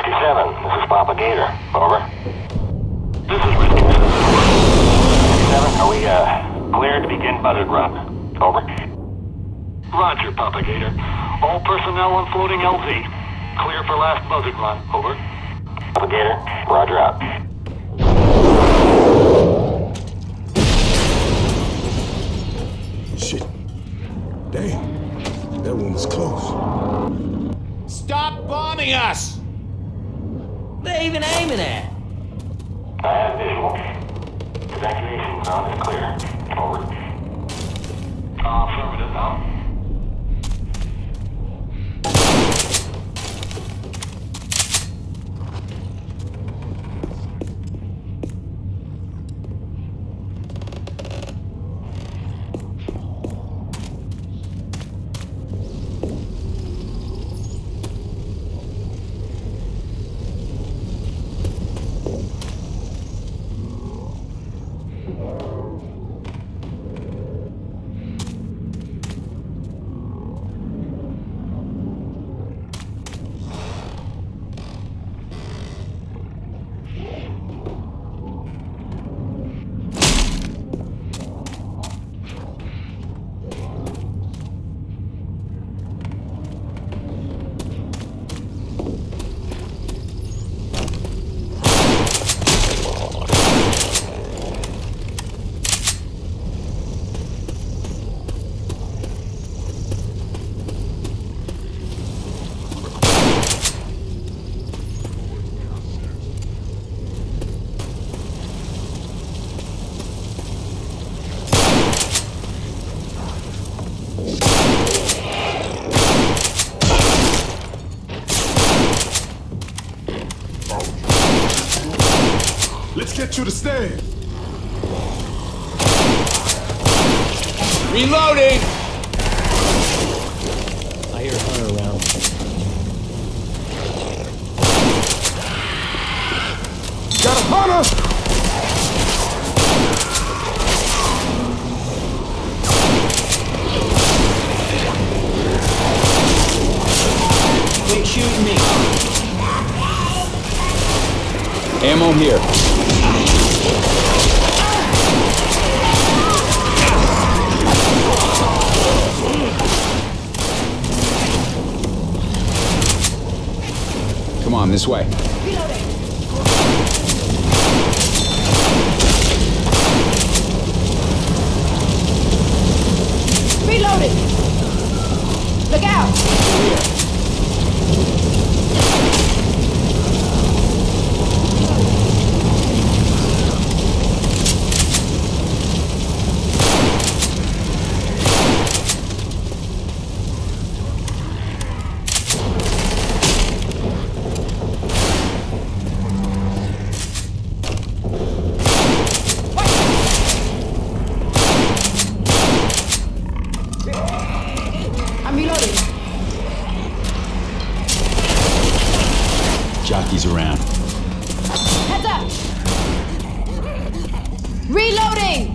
57, this is Papa Gator. Over. This is Whiskey 57, are we, cleared to begin buzzard run? Over. Roger, Papa Gator. All personnel on floating LZ. Clear for last buzzard run. Over. Papa Gator, roger out. Shit. Damn. That one was close. Stop bombing us! What are they even aiming at? I have visual. Evacuation zone is clear. Over. Affirmative now. Let's get you to stand. Reloading! I hear Hunter around. Got a hunter! Quit shooting me. Ammo here. Come on, this way. Reloading! Look out! I'm reloading. Jockey's around. Heads up! Reloading!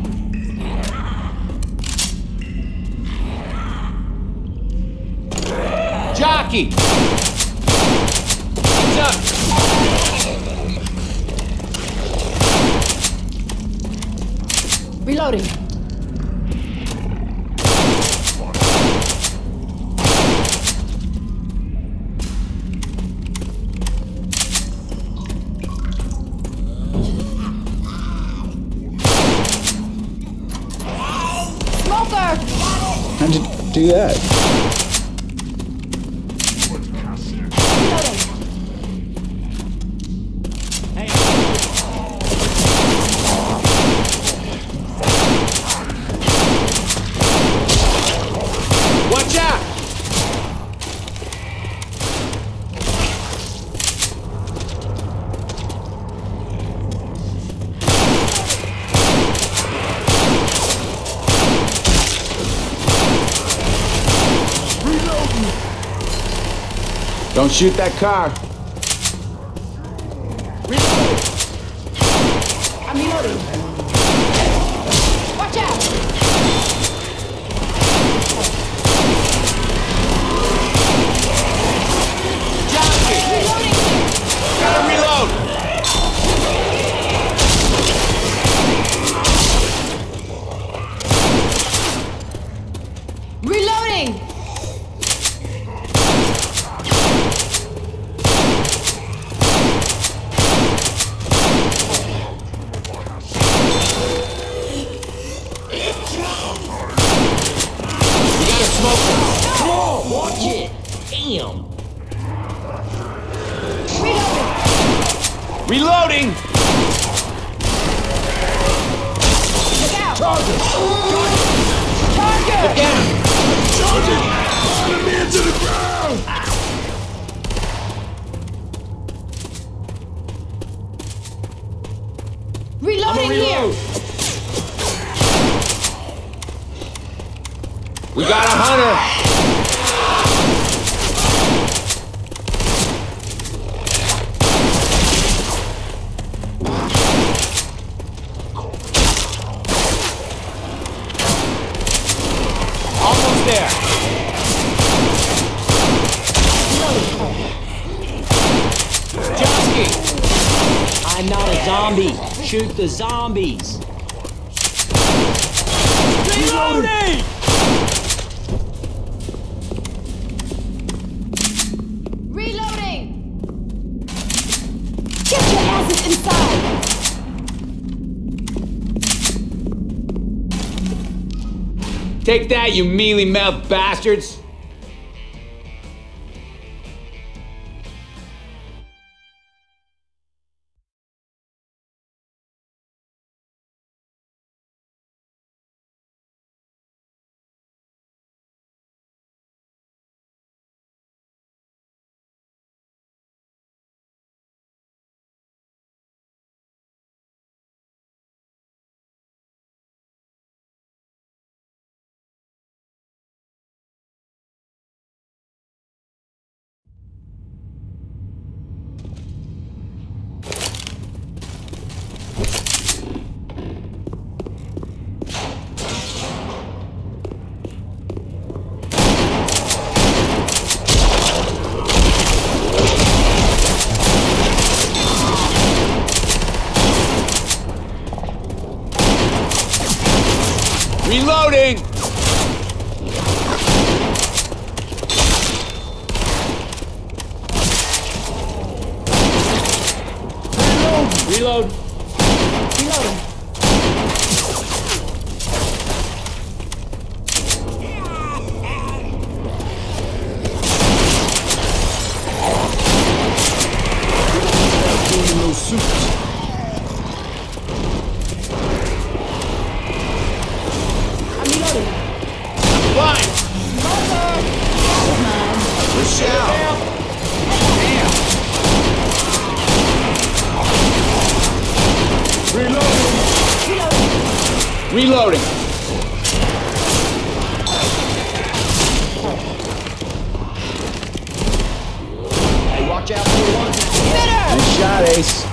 Jockey! Heads up! Reloading. Smoker! How'd you do that? Reloading. Watch out! Don't shoot that car. I'm reloading. Watch out! Jockey! Reloading! Reloading! You gotta smoke it. Come on, watch it. Damn. Reloading! Reloading! Look out! Charger! Charger! Down! Charger! Enemy into the ground! Reloading here! We got a hunter! Almost there! Joski! I'm not a zombie. Shoot the zombies. Reloading! Reloading! Get your asses inside! Take that, you mealy-mouthed bastards! Reloading! Reload. Reloading! Doing those suits. I'm reloading! Blind! Rochelle! Reloading! Hey, watch out for the ones. Bitter! Nice shot, Ace.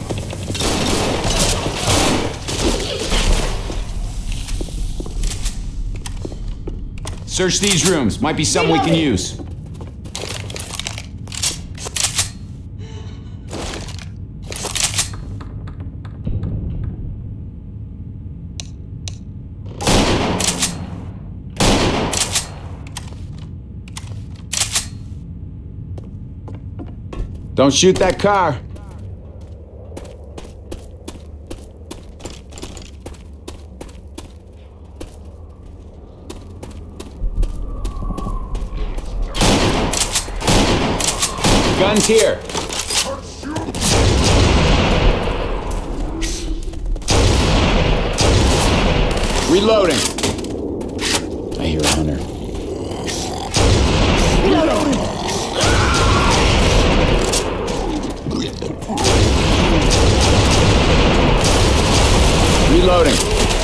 Search these rooms. Might be something we can use. Don't shoot that car. Guns here. Reloading. I hear a hunter. Reloading.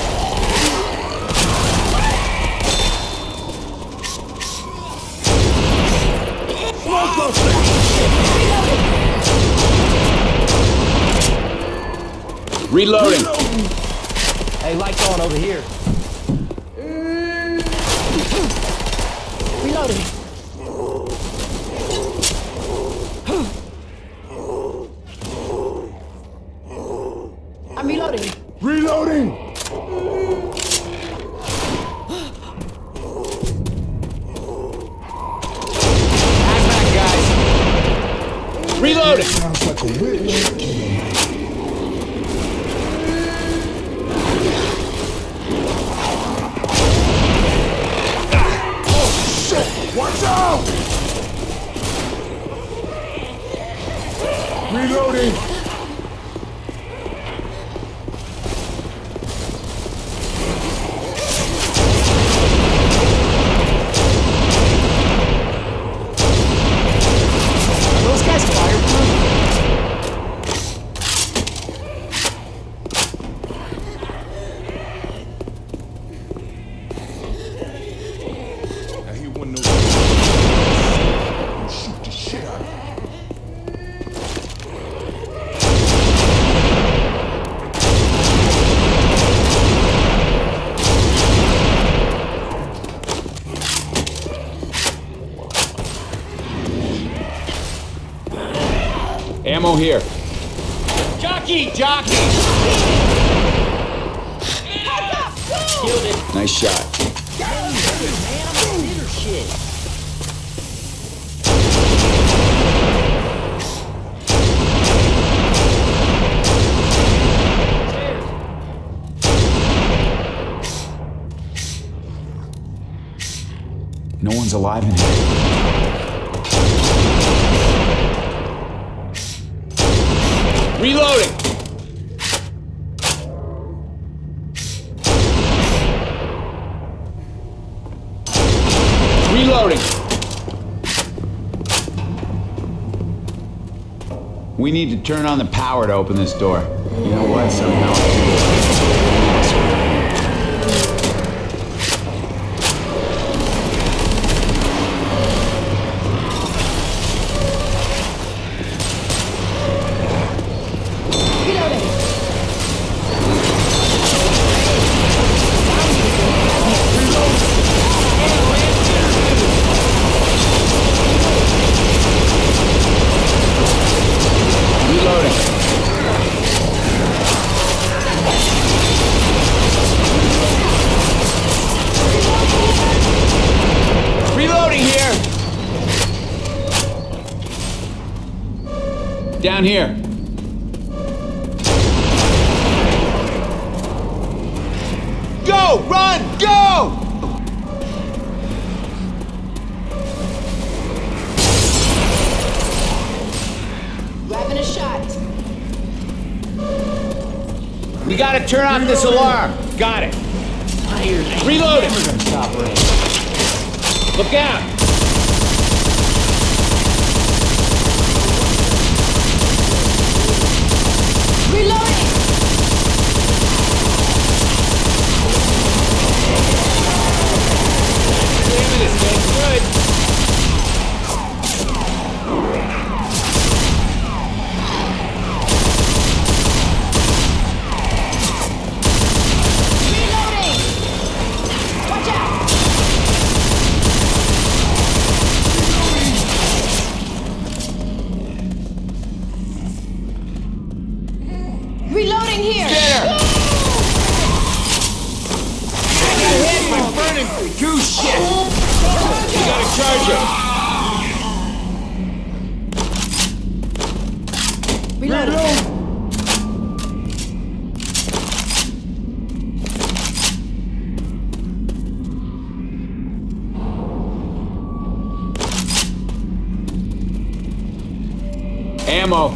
Reloading. Hey, lights on over here. Reloading! I'm reloading! Reloading! Reloading! Sounds like a witch. Oh, shit! Watch out! Reloading! Those guys fireproof? Now he wouldn't know. Shoot the shit out of him. Ammo here. Jockey! Jockey! Killed it. Nice shot. Man, I'm a bitter shit. No one's alive in here. Reloading! Reloading! We need to turn on the power to open this door. You know what? Somehow. Reloading. Reloading. Reloading here. Down here. Go! Run! Go! Grabbing a shot. We gotta turn off this alarm. Got it. Reloading. Never gonna stop rain. Look out. Reloading. Damn it, it's getting good. Reloading. Watch out. Reloading here. Get her. I got hit by burning goose shit. You gotta charge her. Reloading. Ammo.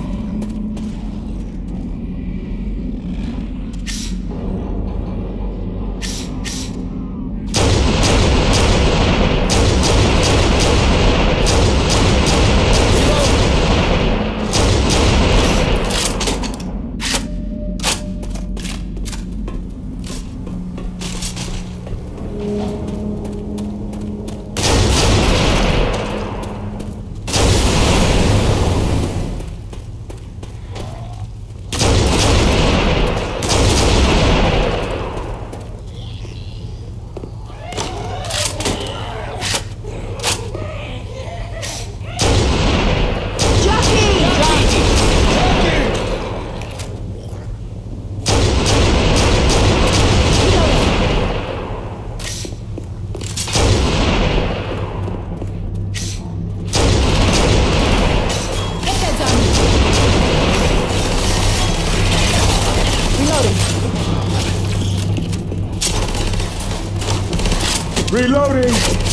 Reloading!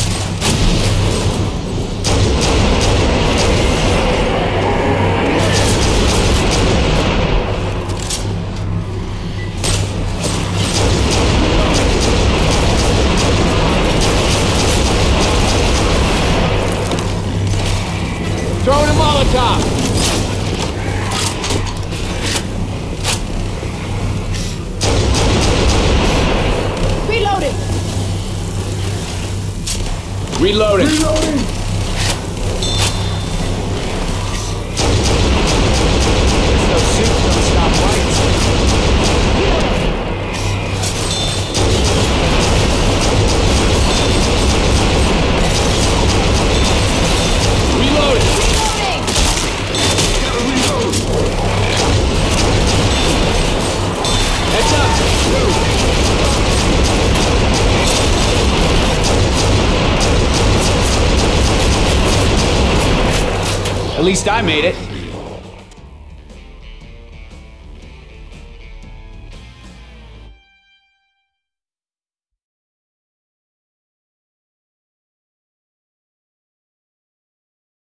Throwing a Molotov! Reloading! Reloading! Reloading! Those suits don't stop lights. Reloading! Reloading! Gotta reload! Heads up! At least I made it.